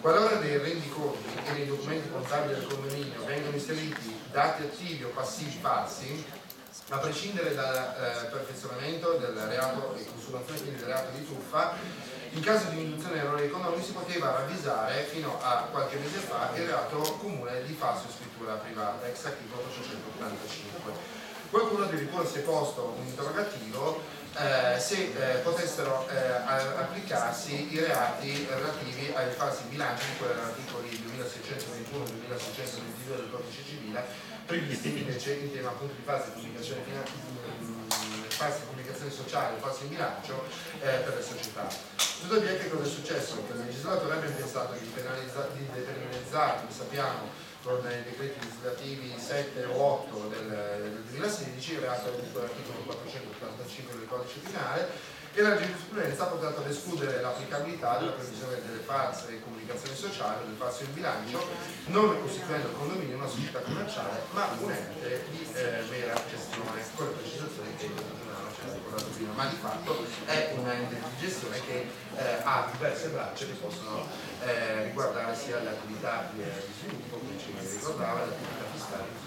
Qualora nei rendiconti e nei documenti contabili del condominio vengono inseriti dati attivi o passivi falsi, a prescindere dal perfezionamento del reato e consumazione quindi del reato di truffa, in caso di induzione in errori economici si poteva ravvisare fino a qualche mese fa il reato comune di falso in scrittura privata, ex articolo 885. Qualcuno addirittura si è posto un interrogativo se potessero applicarsi i reati relativi ai falsi bilanci di quegli articoli 2621 e 2622 del codice civile, previsti invece in tema appunto di false comunicazioni sociali, falsi in bilancio per le società. Tuttavia che cosa è successo? Che il legislatore abbia pensato di depenalizzare, come sappiamo, con i decreti legislativi 7 o 8 del 2016, il reato dell'articolo 485 del codice penale, e la giurisprudenza ha portato ad escludere l'applicabilità della previsione delle false comunicazioni sociali o del falso in bilancio, non costituendo il condominio una società commerciale, ma un ente di mera gestione, con le precisazioni che non ci ha ricordato prima, ma di fatto è un ente di gestione che ha diverse braccia che possono riguardare sia le attività di sviluppo, come ci ricordava, le attività fiscali.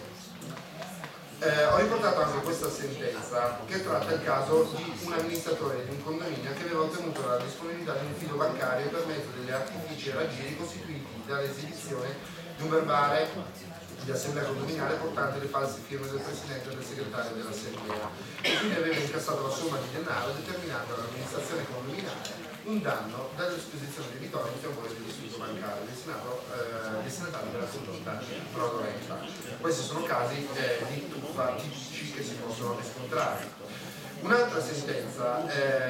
Ho riportato anche questa sentenza che tratta il caso di un amministratore di un condominio che aveva ottenuto la disponibilità di un fido bancario per mezzo degli artifici e raggiri costituiti dall'esibizione di un verbale di assemblea condominiale portante le false firme del presidente e del segretario dell'assemblea, e quindi aveva incassato la somma di denaro determinando all'amministrazione condominale un danno dall'esposizione debitoria in favore dell'istituto bancario destinatario della condotta fraudolenta. Questi sono casi di truffa tipici che si possono riscontrare. Un'altra sentenza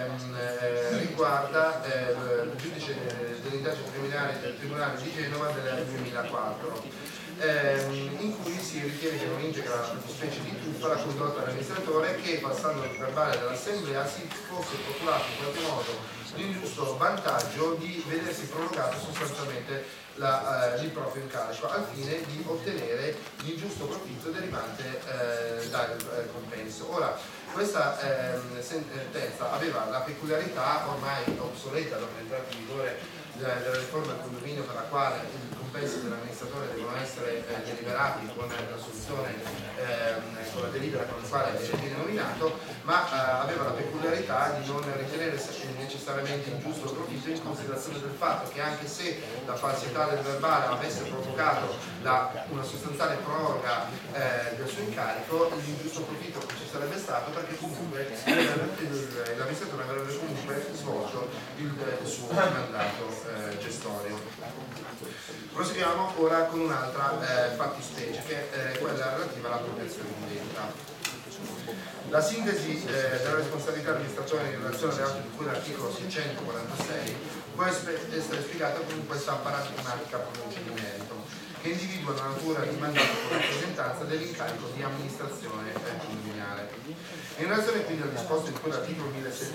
riguarda il giudice delle indagini preliminari del Tribunale di Genova del 2004, in cui si ritiene che non integra la fattispecie di truffa la condotta dell'amministratore che, passando il verbale dell'assemblea, si fosse procurato in qualche modo l'ingiusto vantaggio di vedersi prorogato sostanzialmente il proprio incarico al fine di ottenere l'ingiusto profitto derivante dal compenso. Ora, questa sentenza aveva la peculiarità ormai obsoleta dopo l'entrata in vigore della riforma del condominio, per la quale i compensi dell'amministratore devono essere deliberati con la soluzione, con la delibera con la quale viene nominato, ma aveva la peculiarità di non ritenere necessariamente ingiusto il profitto, in considerazione del fatto che anche se la falsità del verbale avesse provocato una sostanziale proroga del suo incarico, l'ingiusto profitto che ci sarebbe stato, perché comunque l'amministratore avrebbe comunque svolto il suo mandato gestorio. Proseguiamo ora con un'altra fattispecie, che è quella relativa alla protezione di vendita. La sintesi della responsabilità dell'amministratore in relazione alle reati di cui l'articolo 646 può essere spiegata con questa paradigmatica pronuncia di merito, che individua la natura di mandato con rappresentanza dell'incarico di amministrazione condominiale. In relazione quindi al disposto di quell'articolo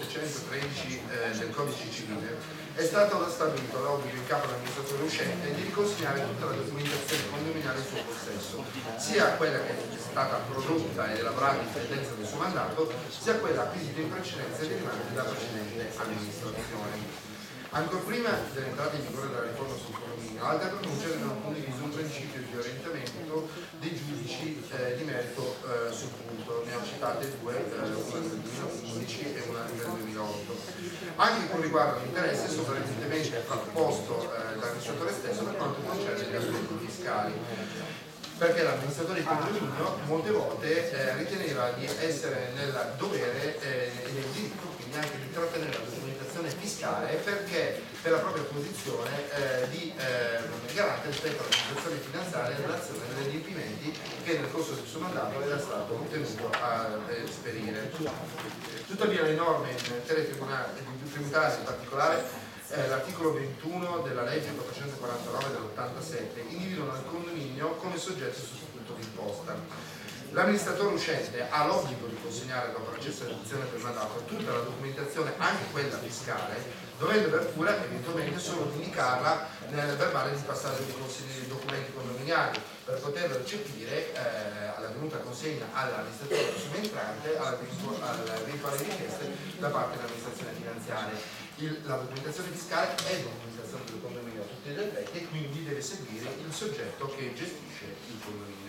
1713 del codice civile, è stato stabilito l'obbligo in capo all'amministratore uscente di riconsegnare tutta la documentazione condominiale in suo possesso, sia quella che è stata prodotta ed elaborata in pendenza del suo mandato, sia quella acquisita in precedenza e derivante dalla precedente amministrazione. Ancora prima dell'entrata in vigore della riforma sul condominio, altre pronunce avevano condiviso un principio di orientamento dei giudici di merito sul punto. Ne ho citate due, una del 2011 e una del 2008. Anche con riguardo all'interesse sovraevidentemente frapposto dall'amministratore stesso per quanto concerne gli aspetti fiscali, perché l'amministratore di condominio molte volte riteneva di essere nel dovere e nel diritto quindi anche di trattenere la documentazione fiscale, perché per la propria posizione di garante rispetto all'amministrazione finanziaria in relazione agli adempimenti che nel corso del suo mandato era stato tenuto a esperire. Tuttavia le norme in materia tributaria, in particolare l'articolo 21 della legge 449 dell'87, individuano il condominio come soggetto sostituto d'imposta. L'amministratore uscente ha l'obbligo di consegnare dopo la cessazione del mandato tutta la documentazione, anche quella fiscale, dovendo aver cura eventualmente solo di indicarla nel verbale di passaggio dei documenti condominiali, per poterlo recepire alla venuta consegna all'amministratore subentrante alle eventuali richieste da parte dell'amministrazione finanziaria. la documentazione fiscale è documentazione del condominio a tutti gli effetti e quindi deve seguire il soggetto che gestisce il condominio.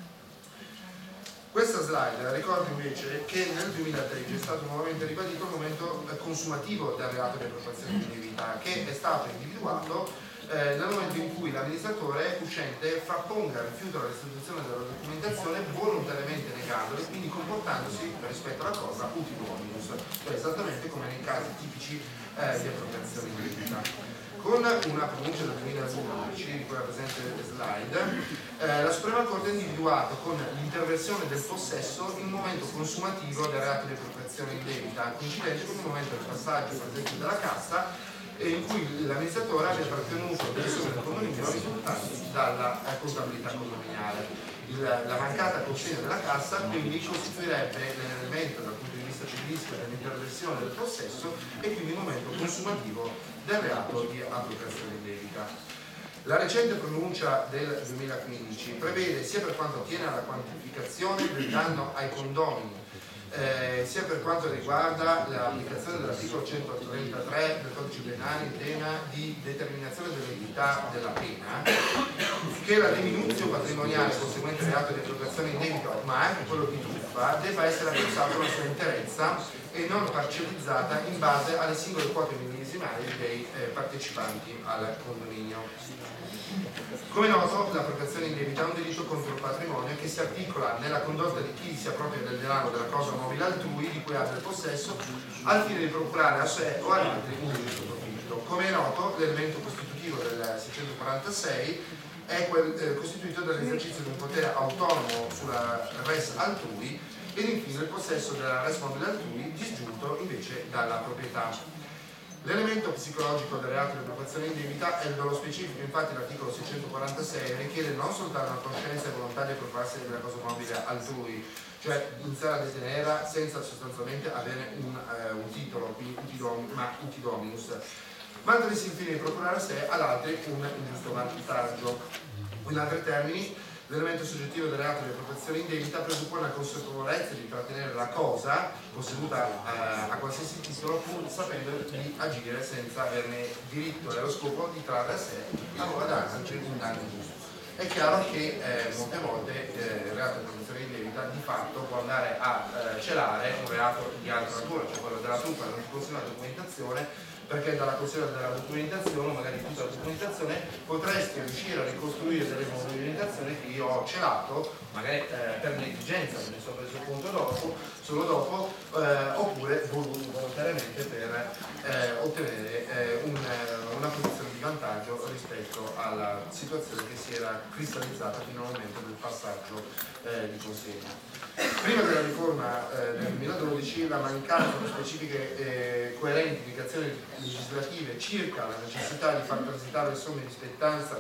Questa slide ricorda invece che nel 2013 è stato nuovamente ribadito il momento consumativo del reato di appropriazione indebita, che è stato individuato nel momento in cui l'amministratore uscente frapponga rifiuto alla restituzione della documentazione volontariamente negandola e quindi comportandosi rispetto alla cosa utilum omnibus, cioè esattamente come nei casi tipici di appropriazione indebita. Con una pronuncia del 2011, di cui è presente nelle slide, la Suprema Corte ha individuato con l'interversione del possesso il momento consumativo del reato di appropriazione indebita, coincidente con il momento del passaggio presente della cassa in cui l'amministratore abbia trattenuto delle somme del condominio risultanti dalla contabilità condominiale. La mancata consegna della cassa quindi costituirebbe l'elemento dal punto di vista civilistico dell'interversione del possesso e quindi il momento consumativo del reato di appropriazione indebita. La recente pronuncia del 2015 prevede, sia per quanto attiene alla quantificazione del danno ai condomini, sia per quanto riguarda l'applicazione dell'articolo 133 del codice penale in tema di determinazione dell'entità della pena, che la diminuzione patrimoniale conseguente al reato di appropriazione indebita, ma anche quello di truffa, debba essere apprezzato nella sua interezza e non parcellizzata in base alle singole quote millesimali dei partecipanti al condominio. Come noto, l'appropriazione indebita è un delitto contro il patrimonio che si articola nella condotta di chi si appropria del denaro della cosa mobile altrui di cui abbia il possesso al fine di procurare a sé o ad altri un giusto profitto. Come è noto, l'elemento costitutivo del 646 è costituito dall'esercizio di un potere autonomo sulla res altrui ed infine il possesso della res mobile altrui disgiunto invece dalla proprietà. L'elemento psicologico del reato di appropriazione indebita è dello specifico, infatti l'articolo 646 richiede non soltanto una coscienza e volontà di appropriarsi della cosa mobile altrui, cioè iniziare a detenerla senza sostanzialmente avere un titolo, quindi uti dominus, ma altresì il fine di procurare a sé ad altri un ingiusto vantaggio. In altri termini, l'elemento soggettivo del reato di appropriazione indebita presuppone la consapevolezza di trattenere la cosa posseduta a qualsiasi titolo pur sapendo di agire senza averne diritto e lo scopo di trarre a sé o ad altri un danno giusto. È chiaro che molte volte il reato di appropriazione indebita di fatto può andare a celare un reato di altra natura, cioè quello della truffa, non si consegna la documentazione perché dalla consegna della documentazione, magari tutta la documentazione, potresti riuscire a ricostruire delle movimentazioni che io ho celato, magari per negligenza, me ne sono reso conto solo dopo, oppure volontariamente per ottenere una posizione di vantaggio rispetto alla situazione che si era cristallizzata fino al momento del passaggio di consegna. Prima della riforma del 2012 la mancanza di specifiche e coerenti indicazioni legislative circa la necessità di far transitare le somme di spettanza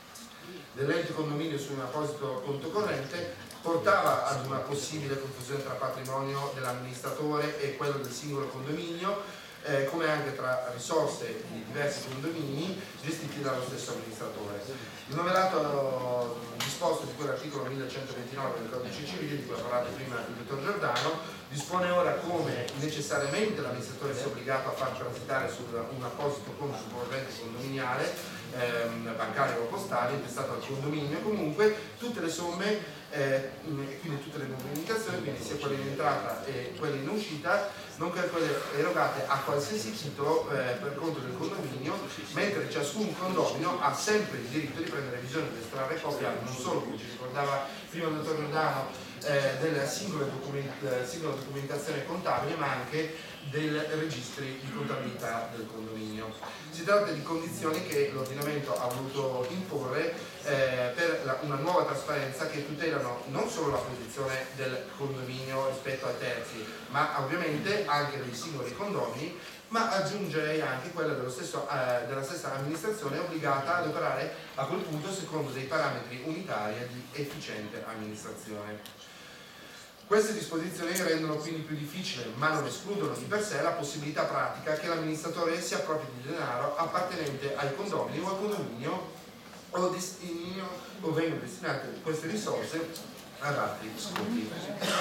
dell'ente condominio su un apposito conto corrente portava ad una possibile confusione tra patrimonio dell'amministratore e quello del singolo condominio, come anche tra risorse di diversi condomini gestiti dallo stesso amministratore. Il noverato disposto di quell'articolo 1129 del codice civile di cui ha parlato prima il dottor Giordano dispone ora come necessariamente l'amministratore sia obbligato a far transitare su un apposito conto corrente condominiale, bancario o postale intestato al condominio comunque tutte le somme e quindi tutte le movimentazioni, quindi sia quelle in entrata e quelle in uscita, nonché quelle erogate a qualsiasi titolo per conto del condominio, mentre ciascun condomino ha sempre il diritto di prendere visione ed estrarre copia non solo, come ci ricordava prima il dottor Giordano, della singola documentazione contabile, ma anche dei registri di contabilità del condominio. Si tratta di condizioni che l'ordinamento ha voluto imporre per una nuova trasparenza che tutelano non solo la posizione del condominio rispetto ai terzi, ma ovviamente anche dei singoli condomini, ma aggiungerei anche quella della stessa amministrazione obbligata ad operare a quel punto secondo dei parametri unitari di efficiente amministrazione. Queste disposizioni rendono quindi più difficile, ma non escludono di per sé la possibilità pratica che l'amministratore si appropri di denaro appartenente ai condomini o al condominio o vengano destinate queste risorse ad altri scopi.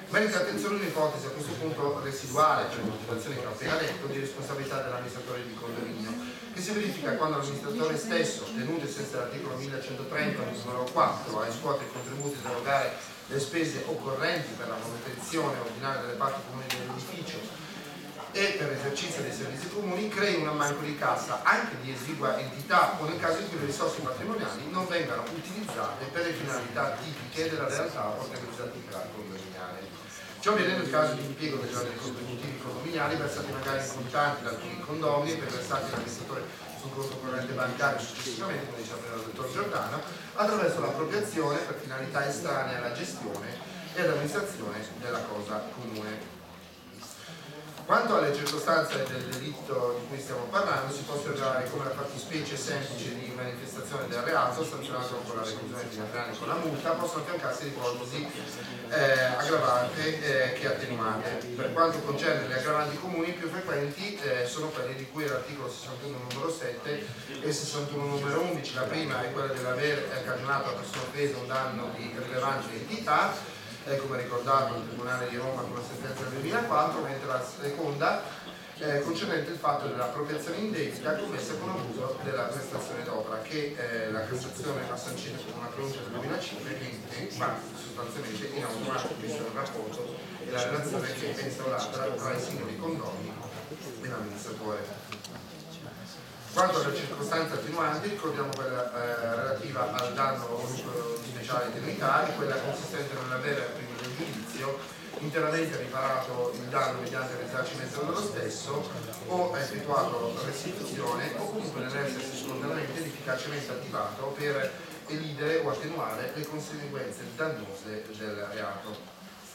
Merita attenzione un'ipotesi a questo punto residuale, per le motivazioni che ho appena detto, di responsabilità dell'amministratore di condominio, che si verifica quando l'amministratore stesso, tenuto ai sensi dell'articolo 1130 numero 4, a riscuotere i contributi da erogare le spese occorrenti per la manutenzione ordinaria delle parti comuni dell'edificio e per l'esercizio dei servizi comuni, crei un ammanco di cassa anche di esigua entità o nel caso in cui le risorse patrimoniali non vengano utilizzate per le finalità tipiche della realtà organizzativa condominiale. Ciò avviene nel caso di impiego degli oneri contributivi condominiali versati magari in contanti da alcuni condomini e per versati dall'amministratore sul conto corrente bancario successivamente, come diceva prima il dottor Giordano, attraverso l'appropriazione per finalità estranee alla gestione e all'amministrazione della cosa comune. Quanto alle circostanze del delitto di cui stiamo parlando, si può osservare come la fattispecie semplice di manifestazione del reato, sanzionato con la reclusione fino a 3 anni con la multa, possono affiancarsi ipotesi aggravante che attenuate. Per quanto concerne le aggravanti comuni, più frequenti sono quelle di cui l'articolo 61 numero 7 e 61 numero 11. La prima è quella dell'aver cagionato a persona offesa un danno di rilevante entità, come ricordato il Tribunale di Roma con la sentenza del 2004, mentre la seconda concernente il fatto dell'appropriazione indebita commessa con abuso della prestazione d'opera, che la Cassazione ha sancito con una pronuncia del 2005 che va sostanzialmente in automatico visto il rapporto e la relazione che è instaurata tra i singoli condomini e l'amministratore. Quanto alle circostanze attenuanti, ricordiamo quella relativa al danno o lucro di speciale tenuità e quella consistente nell'avere prima del giudizio interamente riparato il danno mediante il risarcimento dello stesso o effettuato restituzione o comunque nell'essersi spontaneamente ed efficacemente attivato per elidere o attenuare le conseguenze dannose del reato.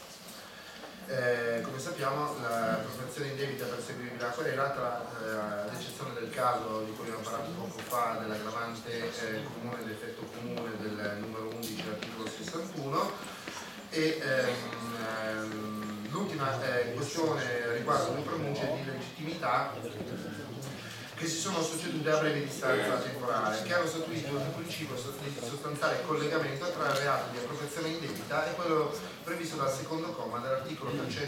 Come sappiamo, l'appropriazione indebita perseguibile a querela, tra l'eccezione del caso di cui abbiamo parlato poco fa dell'aggravante comune d'effetto comune del numero 11 dell'articolo 61, e l'ultima questione riguarda le pronunce di legittimità che si sono succedute a breve distanza temporale, che hanno statuito il principio di sostanziale collegamento tra il reato di appropriazione indebita e quello previsto dal secondo comma dell'articolo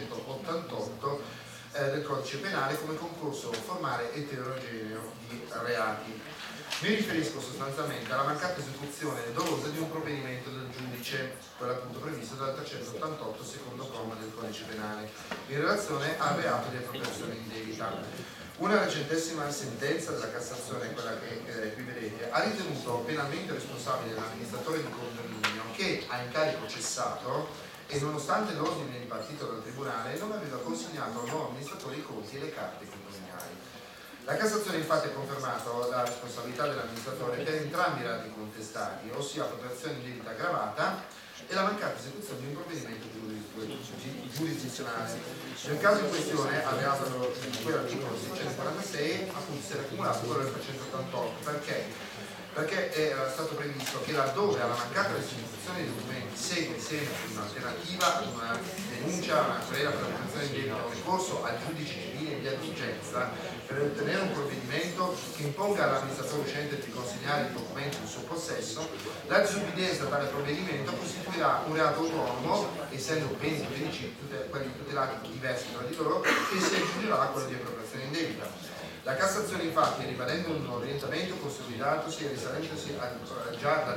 388 del codice penale come concorso formale eterogeneo di reati. Mi riferisco sostanzialmente alla mancata esecuzione dolosa di un provvedimento del giudice, quello appunto previsto dal 388 secondo comma del codice penale, in relazione al reato di appropriazione indebita. Una recentissima sentenza della Cassazione, quella che qui vedete, ha ritenuto penalmente responsabile l'amministratore di condominio che ha incarico cessato e nonostante l'ordine impartito dal Tribunale non aveva consegnato al nuovo amministratore i conti e le carte condominiali. La Cassazione infatti ha confermato la responsabilità dell'amministratore per entrambi i reati contestati, ossia appropriazione indebita aggravata e la mancata esecuzione di un provvedimento giurisdizionale. Nel caso in questione, al reato di cui l'articolo 646, appunto si è accumulato quello del 388. Perché era stato previsto che laddove alla mancata restituzione dei documenti segue sempre un'alternativa ad una denuncia, una querela per l'appropriazione indebita o ricorso al giudice civile in via d'urgenza per ottenere un provvedimento che imponga all'amministratore uscente di consegnare i documenti in suo possesso, la disubbidienza a tale provvedimento costituirà un reato autonomo, essendo beni giuridici quelli tutelati diversi tra di loro, che si aggiungerà a quello di appropriazione indebita. La Cassazione infatti, ribadendo un orientamento consolidatosi e risalendosi già dal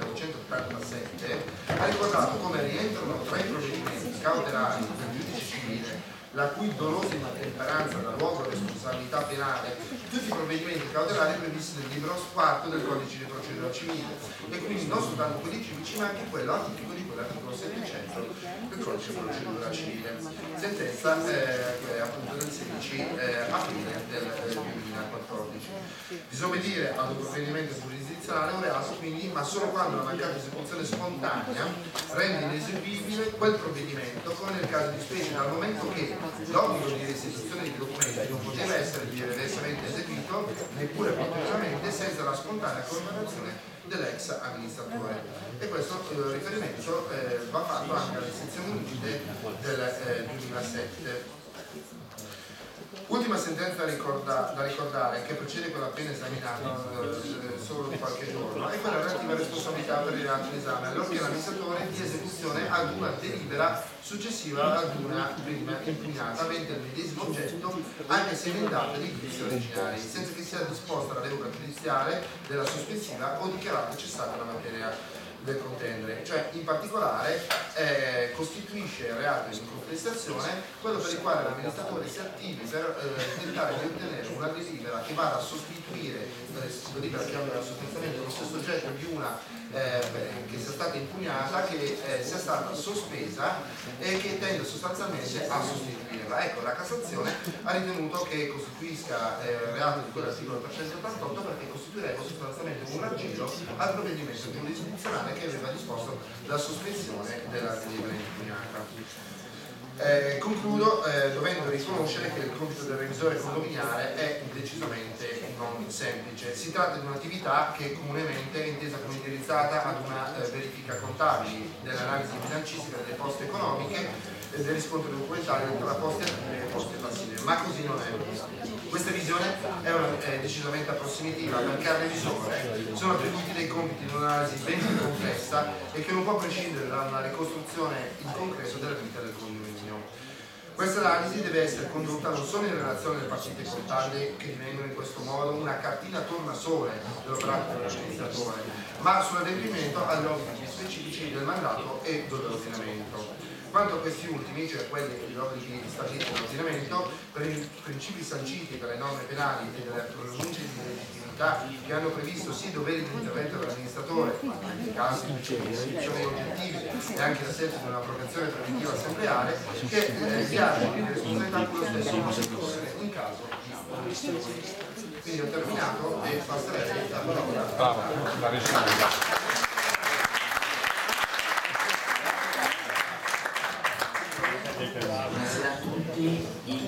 1987, ha ricordato come rientrano tra i provvedimenti cautelari del giudice civile la cui dolosa inottemperanza dà luogo a responsabilità penale, tutti i provvedimenti cautelari previsti nel libro IV del codice di procedura civile, e quindi non soltanto quelli civici ma anche quello atipico di quell'articolo 700 del codice di procedura civile. Sentenza appunto del 16 aprile del 2014. Disobbedire ad un provvedimento giurisdizionale è un reato quindi, ma solo quando la mancata esecuzione spontanea rende ineseguibile quel provvedimento, come nel caso di specie, dal momento che l'obbligo di restituzione dei documenti non poteva essere diversamente eseguito neppure posteriormente senza la spontanea collaborazione dell'ex amministratore. E questo riferimento va fatto anche alle sezioni unite del 2007. Ultima sentenza da ricordare, che precede quella appena esaminata solo di qualche giorno, è quella relativa a responsabilità per il reato in esame, allorché l'amministratore dia esecuzione ad una delibera successiva ad una prima impugnata, avente il medesimo oggetto, anche se in data di giudizio originari, senza che sia disposta la revoca giudiziale della sospensiva o dichiarata cessata la materia del contendere. Cioè, in particolare costituisce reato di contestazione quello per il quale l'amministratore si attivi per tentare di ottenere una delibera che vada a sostituire delibera che abbia sostanzialmente lo stesso oggetto di una che sia stata impugnata, che sia stata sospesa e che tende sostanzialmente a sostituirla. Ecco, la Cassazione ha ritenuto che costituisca reato di quell'articolo 388 perché costituirebbe sostanzialmente un raggiro al provvedimento giurisdizionale che aveva disposto la sospensione della delibera impugnata. Concludo dovendo riconoscere che il compito del revisore condominiale è decisamente non semplice. Si tratta di un'attività che comunemente è intesa come indirizzata ad una verifica contabile, dell'analisi bilancistica delle poste economiche, del riscontro documentale tra poste attive e poste passive, ma così non è. Questa visione è decisamente approssimativa perché al revisore sono attribuiti dei compiti di un'analisi ben più complessa e che non può prescindere da una ricostruzione in concreto della vita del condominio. Questa analisi deve essere condotta non solo in relazione alle partite contabili che divengono in questo modo una cartina tornasole dell'operato dell'amministratore, ma sull'adempimento agli obblighi specifici del mandato e dell'ordinamento. Quanto a questi ultimi, cioè quelli degli obblighi stabiliti dall'ordinamento, per i principi sanciti dalle norme penali e dalle pronunce di legittimità che hanno previsto sia i doveri di intervento dell'amministratore, ma anche i casi di istituzioni oggettive e anche l'assenza di un'approvazione preventiva assembleare, che viaggiano di responsabilità con lo stesso amministratore in caso di ommissioni. Quindi ho terminato e passerei la parola. Buonasera a tutti.